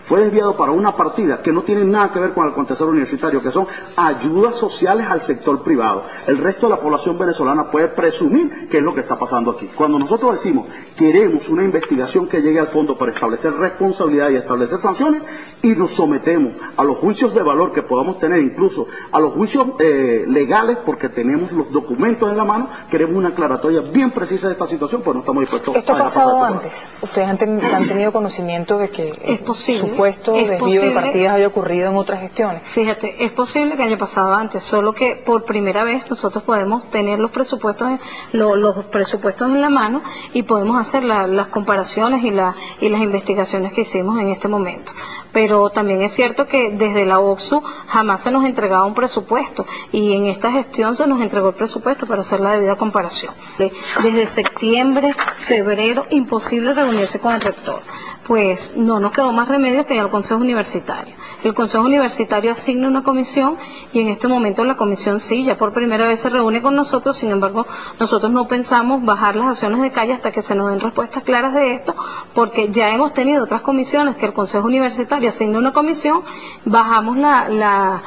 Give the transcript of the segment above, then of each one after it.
fue desviado para una partida que no tiene nada que ver con el acontecer universitario, que son ayudas sociales al sector privado. El resto de la población venezolana puede presumir que es lo que está pasando aquí. Cuando nosotros decimos queremos una investigación que llegue al fondo para establecer responsabilidad y establecer sanciones, y nos sometemos a los juicios de valor que podamos tener, incluso a los juicios legales, porque tenemos los documentos en la mano, queremos una aclaratoria bien precisa de esta situación, pues no estamos dispuestos ¿Esto ha pasado antes? ¿Ustedes han tenido conocimiento de que el supuesto desvío de partidas haya ocurrido en otras gestiones? Fíjate, es posible que haya pasado antes, solo que por primera vez nosotros podemos tener los presupuestos en la mano y podemos hacer las comparaciones y las investigaciones que hicimos en este momento. Pero también es cierto que desde la OXU jamás se nos entregaba un presupuesto, y en esta gestión se nos entregó el presupuesto para hacer la debida comparación. Desde septiembre, febrero, imposible reunirse con el rector. Pues no nos quedó más remedio que ir al Consejo Universitario. El Consejo Universitario asigna una comisión, y en este momento la comisión sí, ya por primera vez se reúne con nosotros. Sin embargo, nosotros no pensamos bajar las acciones de calle hasta que se nos den respuestas claras de esto, porque ya hemos tenido otras comisiones que el Consejo Universitario asigna una comisión, bajamos la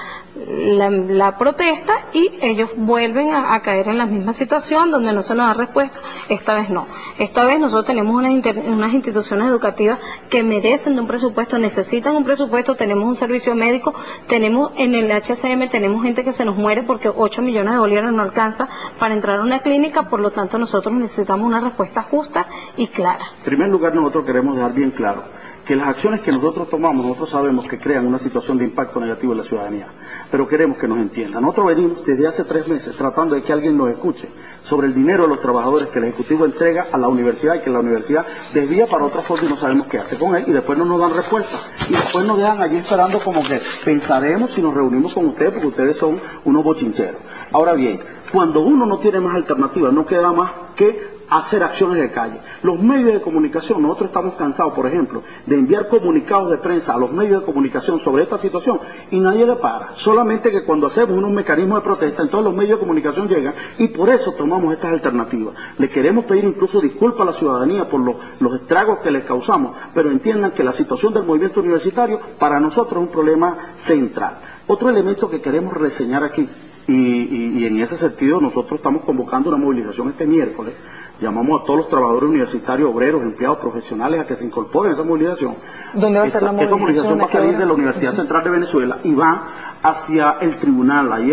protesta y ellos vuelven a caer en la misma situación donde no se nos da respuesta. Esta vez no. Esta vez nosotros tenemos unas instituciones educativas que merecen de un presupuesto, necesitan un presupuesto, tenemos un servicio médico, tenemos en el HCM, tenemos gente que se nos muere porque 8 millones de bolívares no alcanza para entrar a una clínica, por lo tanto nosotros necesitamos una respuesta justa y clara. En primer lugar, nosotros queremos dejar bien claro que las acciones que nosotros tomamos, nosotros sabemos que crean una situación de impacto negativo en la ciudadanía, pero queremos que nos entiendan. Nosotros venimos desde hace 3 meses tratando de que alguien nos escuche sobre el dinero de los trabajadores que el Ejecutivo entrega a la universidad y que la universidad desvía para otra forma y no sabemos qué hace con él, y después no nos dan respuesta, y después nos dejan allí esperando como que pensaremos si nos reunimos con ustedes porque ustedes son unos bochincheros. Ahora bien, cuando uno no tiene más alternativas, no queda más que hacer acciones de calle. Los medios de comunicación, nosotros estamos cansados, por ejemplo, de enviar comunicados de prensa a los medios de comunicación sobre esta situación y nadie le para. Solamente que cuando hacemos unos mecanismos de protesta, entonces los medios de comunicación llegan, y por eso tomamos estas alternativas. Le queremos pedir incluso disculpas a la ciudadanía por los estragos que les causamos, pero entiendan que la situación del movimiento universitario para nosotros es un problema central. Otro elemento que queremos reseñar aquí, y en ese sentido nosotros estamos convocando una movilización este miércoles. Llamamos a todos los trabajadores universitarios, obreros, empleados, profesionales a que se incorporen a esa movilización. ¿Dónde va a ser la movilización? Esta movilización va a salir de la Universidad Central de Venezuela y va hacia el tribunal, ahí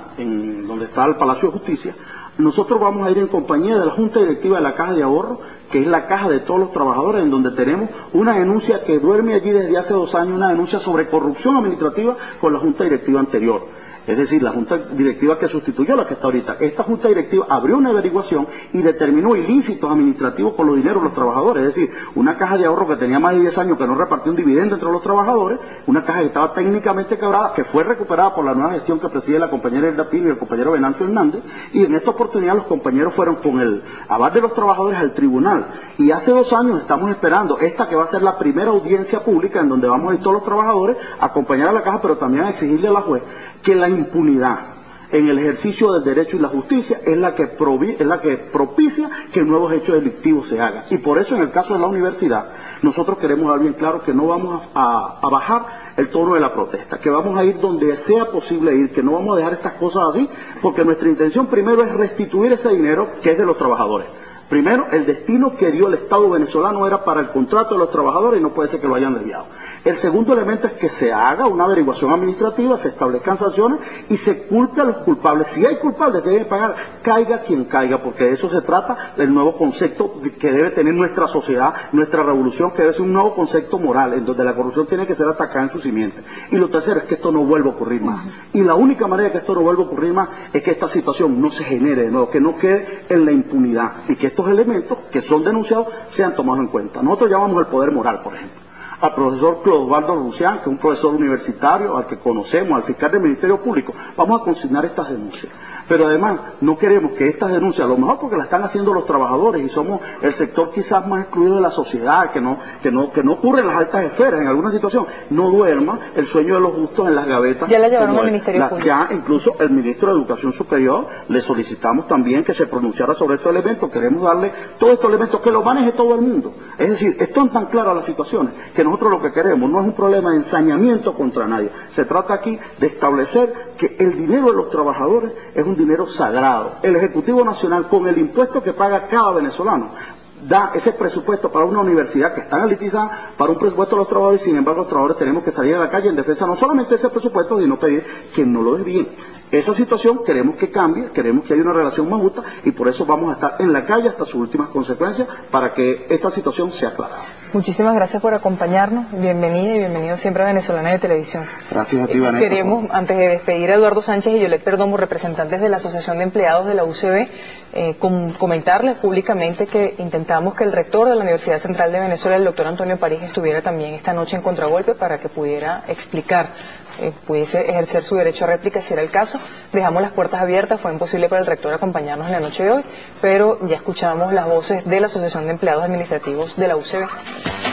en donde está el Palacio de Justicia. Nosotros vamos a ir en compañía de la Junta Directiva de la Caja de Ahorro, que es la caja de todos los trabajadores, en donde tenemos una denuncia que duerme allí desde hace 2 años, una denuncia sobre corrupción administrativa con la Junta Directiva anterior. Es decir, la Junta Directiva que sustituyó a la que está ahorita. Esta Junta Directiva abrió una averiguación y determinó ilícitos administrativos con los dineros de los trabajadores. Es decir, una caja de ahorro que tenía más de 10 años que no repartió un dividendo entre los trabajadores, una caja que estaba técnicamente quebrada, que fue recuperada por la nueva gestión que preside la compañera Hilda Pino y el compañero Venancio Hernández, y en esta oportunidad los compañeros fueron con el aval de los trabajadores al tribunal. Y hace 2 años estamos esperando esta que va a ser la primera audiencia pública en donde vamos a ir todos los trabajadores a acompañar a la caja, pero también a exigirle a la juez que la impunidad en el ejercicio del derecho y la justicia es la que propicia que nuevos hechos delictivos se hagan. Y por eso en el caso de la universidad nosotros queremos dar bien claro que no vamos a bajar el tono de la protesta, que vamos a ir donde sea posible ir, que no vamos a dejar estas cosas así, porque nuestra intención primero es restituir ese dinero que es de los trabajadores. Primero, el destino que dio el Estado venezolano era para el contrato de los trabajadores y no puede ser que lo hayan desviado. El segundo elemento es que se haga una averiguación administrativa, se establezcan sanciones y se culpe a los culpables. Si hay culpables, deben pagar, caiga quien caiga, porque de eso se trata el nuevo concepto que debe tener nuestra sociedad, nuestra revolución, que debe ser un nuevo concepto moral, en donde la corrupción tiene que ser atacada en su simiente. Y lo tercero es que esto no vuelva a ocurrir más. Y la única manera de que esto no vuelva a ocurrir más es que esta situación no se genere de nuevo, que no quede en la impunidad y que estos elementos que son denunciados sean tomados en cuenta. Nosotros llamamos el poder moral, por ejemplo, al profesor Clodovaldo Lucián, que es un profesor universitario, al que conocemos, al fiscal del Ministerio Público. Vamos a consignar estas denuncias. Pero además no queremos que estas denuncias, a lo mejor porque las están haciendo los trabajadores y somos el sector quizás más excluido de la sociedad, que no ocurre en las altas esferas, en alguna situación, no duerma el sueño de los justos en las gavetas. Ya la llevaron al Ministerio Público. Ya incluso el ministro de Educación Superior le solicitamos también que se pronunciara sobre estos elementos. Queremos darle todos estos elementos que los maneje todo el mundo. Es decir, están tan claras las situaciones que nosotros lo que queremos no es un problema de ensañamiento contra nadie. Se trata aquí de establecer que el dinero de los trabajadores es un dinero sagrado. El Ejecutivo Nacional, con el impuesto que paga cada venezolano, da ese presupuesto para una universidad que está analitizada, para un presupuesto de los trabajadores, y sin embargo los trabajadores tenemos que salir a la calle en defensa no solamente de ese presupuesto, sino pedir que no lo desvíen. Esa situación queremos que cambie, queremos que haya una relación más justa, y por eso vamos a estar en la calle hasta sus últimas consecuencias para que esta situación sea clara. Muchísimas gracias por acompañarnos. Bienvenida y bienvenido siempre a Venezolana de Televisión. Gracias a ti, Vanessa. Queremos, antes de despedir a Eduardo Sánchez y Yolet Perdomo, representantes de la Asociación de Empleados de la UCB, comentarles públicamente que intentamos que el rector de la Universidad Central de Venezuela, el doctor Antonio París, estuviera también esta noche en Contragolpe para que pudiera explicar, pudiese ejercer su derecho a réplica si era el caso. Dejamos las puertas abiertas, fue imposible para el rector acompañarnos en la noche de hoy, pero ya escuchamos las voces de la Asociación de Empleados Administrativos de la UCB.